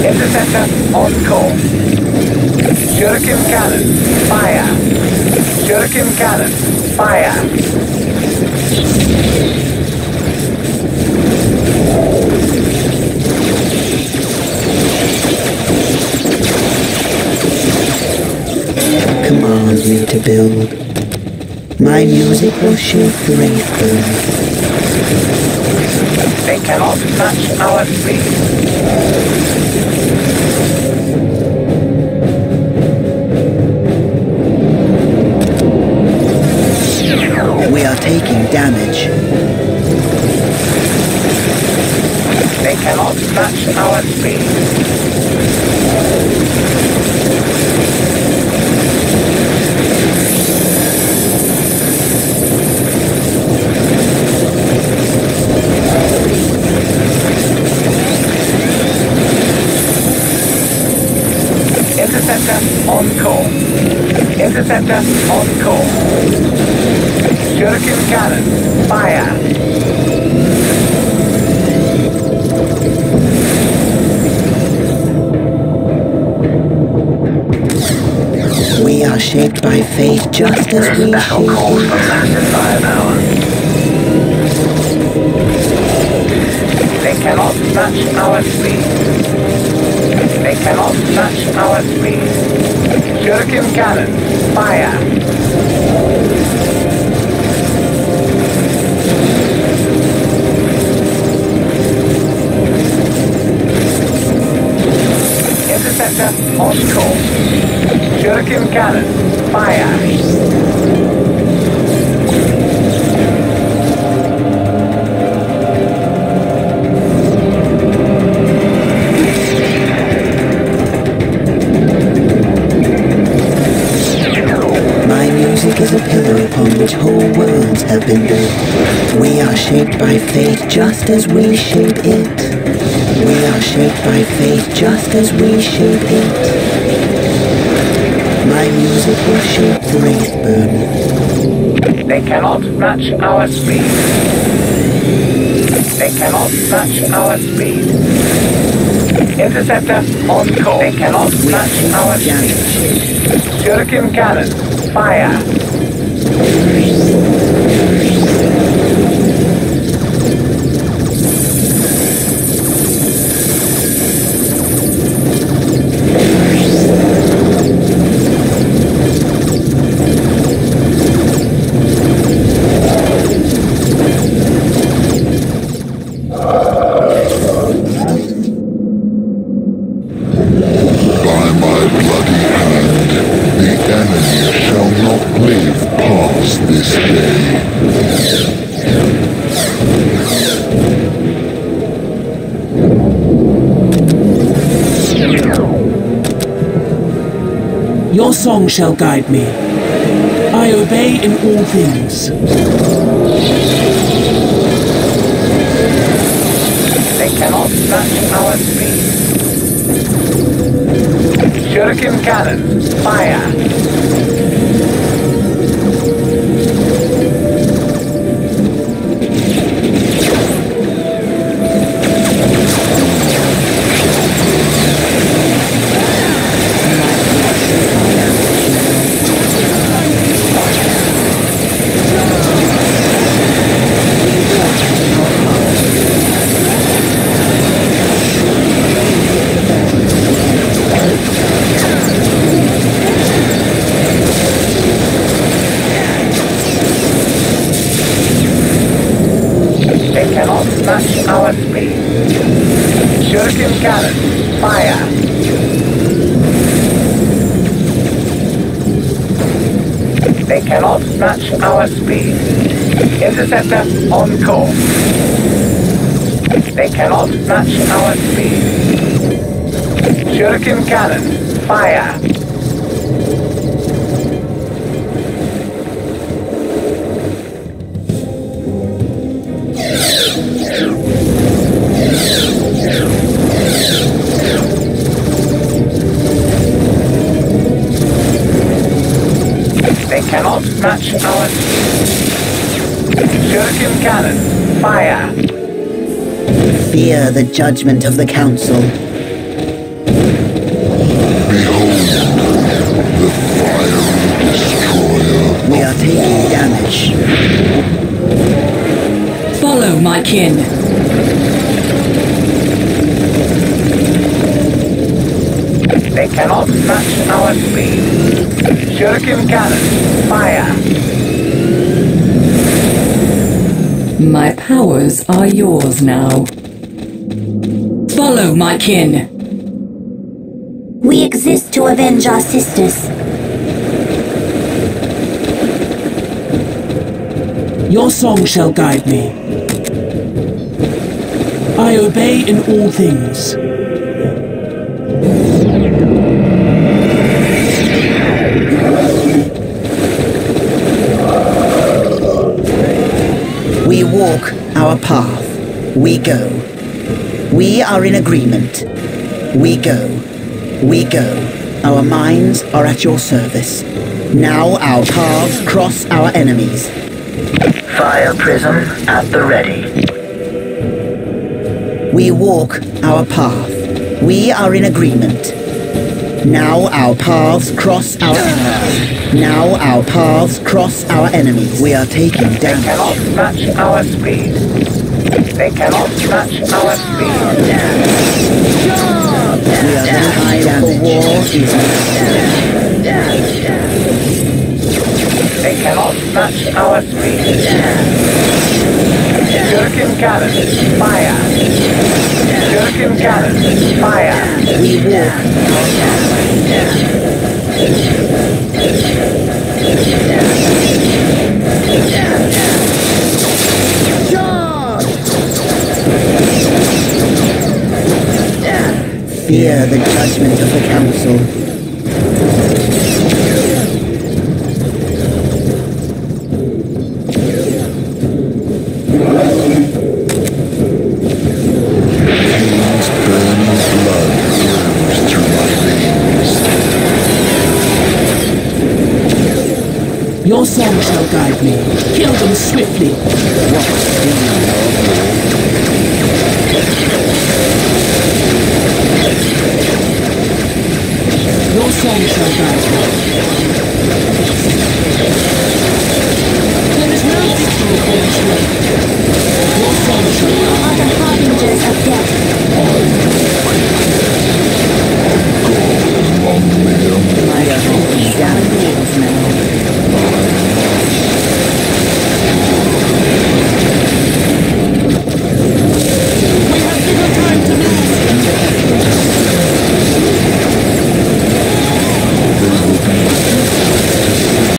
Interceptor on call. Shuriken cannon, fire. Shuriken cannon, fire. Command me to build. My music will shake the Wraithburn. They cannot match our speed. We are taking damage. They cannot match our speed. Interceptor on call. Interceptor on call. Shuriken cannon, fire. We are shaped by fate just as we battle calls for massive firepower. They cannot match our speed. They cannot match our speed. Shuriken cannon, fire. Interceptor on call. Shuriken cannon, fire. Music is a pillar upon which whole worlds have been built. We are shaped by fate just as we shape it. We are shaped by fate just as we shape it. My music will shape the Wraithburn. They cannot match our speed. They cannot match our speed. Interceptor on call. They cannot match our speed. Shuriken cannon, fire. Your song shall guide me. I obey in all things. They cannot match our speed. Shuriken cannon, fire. Match our speed. Shuriken cannon, fire. They cannot match our speed. Interceptor on call. They cannot match our speed. Shuriken cannon, fire. They cannot match our speed. Shuriken cannon, fire. Fear the judgment of the Council. We are taking damage. Follow my kin. They cannot match our speed. Shuriken cannon, fire. My powers are yours now. Follow my kin. We exist to avenge our sisters. Your song shall guide me. I obey in all things. We walk our path. We go. We are in agreement. We go. We go. Our minds are at your service. Now our paths cross our enemies. Fire prism at the ready. We walk our path. We are in agreement. Now our paths cross our enemies. Now our paths cross our enemies. We are taking They damage. cannot match our speed. They cannot match our speed. We are the time for war is They cannot match our speed. Shuriken cannon, fire. Shuriken cannon, fire. we walk. Fear the judgment of the council. Your song shall guide me. Kill them swiftly. Your song shall guide me. There is no victory for this way. Your song shall guide me. Are the harbingers of death. My hope is down yours now. We have little time to lose.